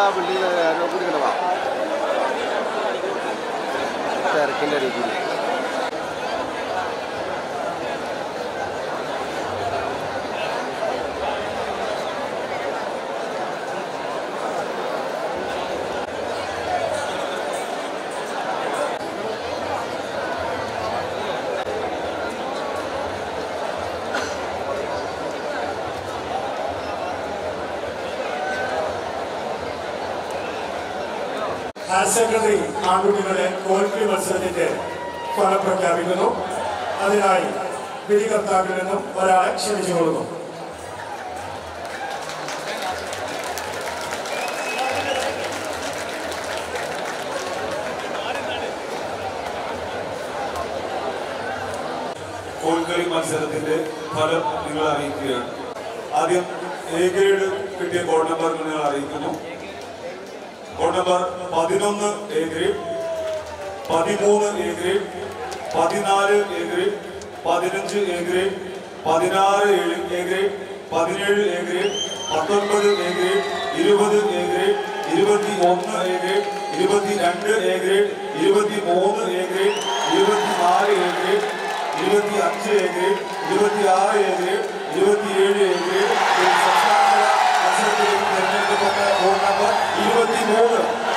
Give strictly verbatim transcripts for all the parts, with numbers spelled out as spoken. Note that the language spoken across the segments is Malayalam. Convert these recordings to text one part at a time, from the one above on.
ആ ബിൽഡിംഗ് കൂടി ഇങ്ങനെ വാ തിരക്കിൻ്റെ രീതിയിൽ ഹയർ സെക്കൻഡറി ആൺകുട്ടികളുടെ കോൽപ്പി മത്സരത്തിന്റെ ഫലം പ്രഖ്യാപിക്കുന്നു. അതിനായി വിധികർത്താക്കളിൽ നിന്നും ഒരാളെ ക്ഷണിച്ചു കൊള്ളുന്നു. കോൽക്കളി മത്സരത്തിന്റെ ഫലം നിങ്ങൾ അറിയിക്കുകയാണ്. ആദ്യം എ ഗ്രേഡ് കിട്ടിയ ബോർഡ് നമ്പർ നിങ്ങൾ അറിയിക്കുന്നു. ബോർഡ് നമ്പർ പതിനൊന്ന് എ ഗ്രേഡ്, പതിമൂന്ന് എ ഗ്രേഡ്, പതിനാല് എ ഗ്രേഡ്, പതിനഞ്ച് എ ഗ്രേഡ്, പതിനാറ് ഏഴ് എ ഗ്രേഡ്, പതിനേഴ് എ ഗ്രേഡ്, പത്തൊൻപത് എ ഗ്രേഡ്, ഇരുപത് എ ഗ്രേഡ്, ഇരുപത്തി ഒന്ന് എ ഗ്രേഡ്, ഇരുപത്തി രണ്ട് എ ഗ്രേഡ്, ഇരുപത്തി മൂന്ന് എ ഗ്രേഡ്, ഇരുപത്തി നാല് എ ഗ്രേഡ്, ഇരുപത്തി അഞ്ച് എ ഗ്രേഡ്, ഇരുപത്തി ആറ് എ ഗ്രേഡ്, ഇരുപത്തിയേഴ് എ ഗ്രേഡ്. സംസ്ഥാനതല മത്സരത്തിലേക്ക് തിരഞ്ഞെടുക്കപ്പെട്ട ബോർഡ് നമ്പർ ഇരുപത്തി മൂന്ന്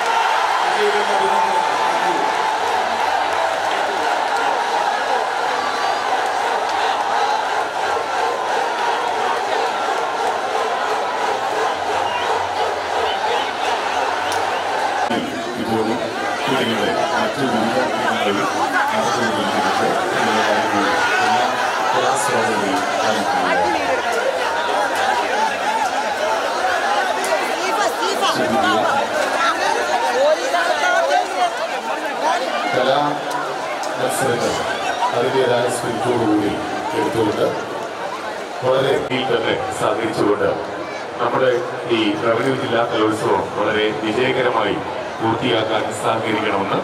ഇപ്പോഴും കുട്ടികളെ മറ്റു വിവിധ ഇനങ്ങളിൽ നടത്തുന്നതിനെക്കുറിച്ച് എല്ലാ കലാസ്വാദകരെയും അറിയിക്കുകയാണ്. കലാ മത്സരങ്ങൾ അതിൻ്റെതായ സ്പിരിറ്റോടുകൂടി എടുത്തുകൊണ്ട് വളരെ തന്നെ സഹകരിച്ചുകൊണ്ട് നമ്മുടെ ഈ റവന്യൂ ജില്ലാ കലോത്സവം വളരെ വിജയകരമായി പൂർത്തിയാക്കാൻ സഹകരിക്കണമെന്ന്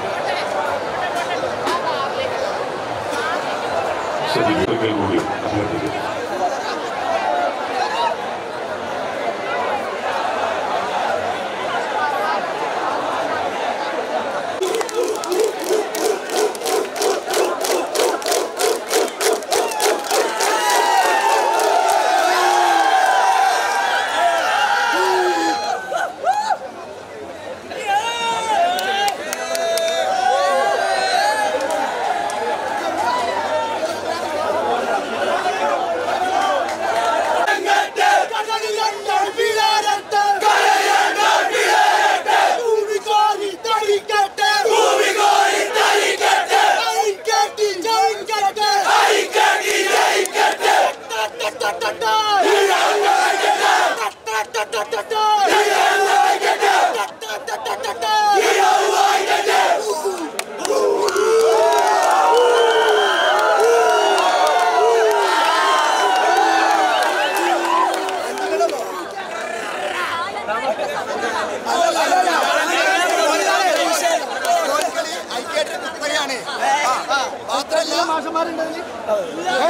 ശരിയൊരിക്കൽ കൂടി അഭ്യർത്ഥിക്കുന്നു. മാഷന്മാരുണ്ടെങ്കിൽ